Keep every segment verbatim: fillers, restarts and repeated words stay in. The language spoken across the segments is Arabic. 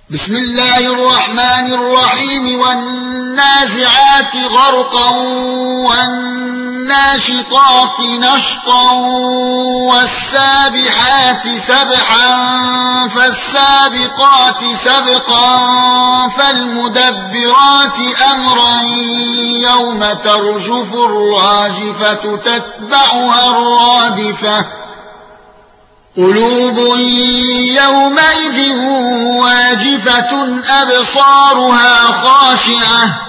بسم الله الرحمن الرحيم والنازعات غرقا والناشطات نشطا والسابحات سبحا فالسابقات سبقا فالمدبرات أمرا يوم ترجف الراجفة تتبعها الرادفة قلوب يومئذ واجفة أبصارها خاشعة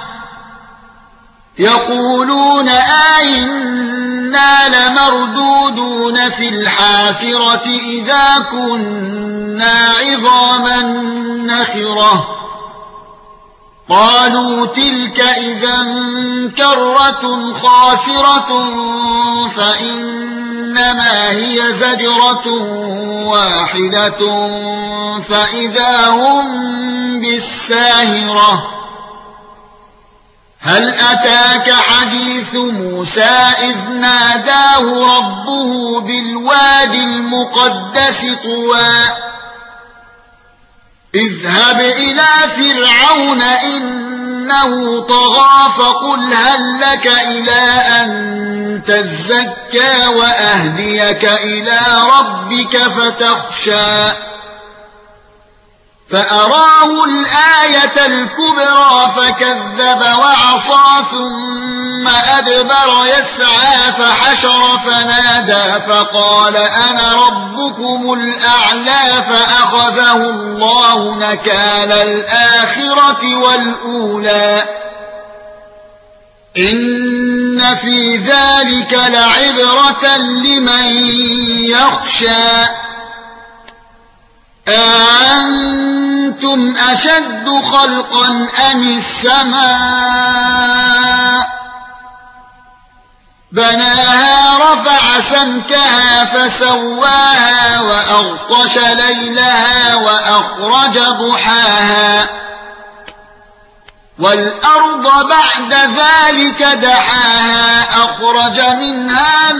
يقولون أئنا لمردودون في الحافرة إذا كنا عظاما نخرة قالوا تلك إذا كرة خاسرة فإنما هي زجرة واحدة فإذا هم بالساهرة هل أتاك حديث موسى إذ ناداه ربه بالواد المقدس طوى اذهب إلى فرعون إنه طغى فقل هل لك إلى أن تزكى وأهديك إلى ربك فتخشى فأراه الآية الكبرى فكذب وعصى ثم أدبر يسعى فحشر فنادى فقال أنا ربكم الأعلى فأخذه الله نكال الآخرة والأولى إن في ذلك لعبرة لمن يخشى أأنتم أشد خلقا أم السماء بناها رفع سمكها فسواها وأغطش ليلها وأخرج ضحاها والأرض بعد ذلك دحاها أخرج منها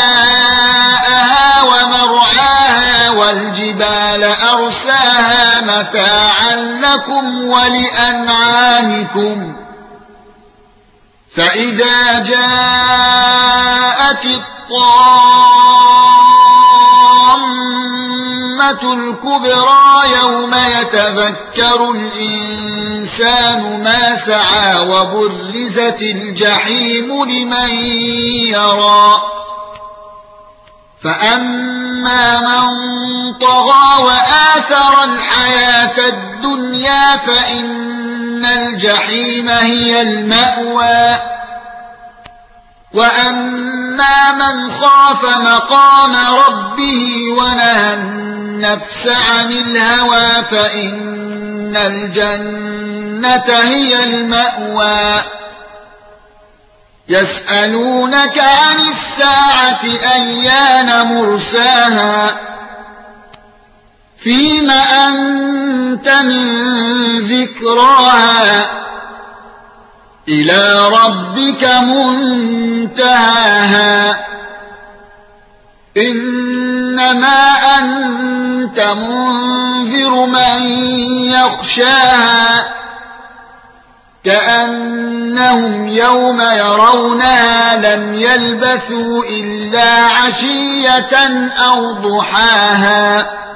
ماءها ومرعاها والجبال أرساها متاعا لكم ولأنعامكم فإذا جاءت الطامة الكبرى يوم يتذكر الإنسان ما سعى وبرزت الجحيم لمن يرى فأما من طغى وآثر الحياة الدنيا فإن الجحيم هي المأوى وأما من خاف مقام ربه ونهى النفس عن الهوى فإن الجنة هي المأوى يسألونك عن الساعة أيان مرساها فيم أنت من ذكراها إلى ربك منتهاها إنما أنت منذر من يخشاها كأنهم يوم يرونها لم يلبثوا إلا عشية أو ضحاها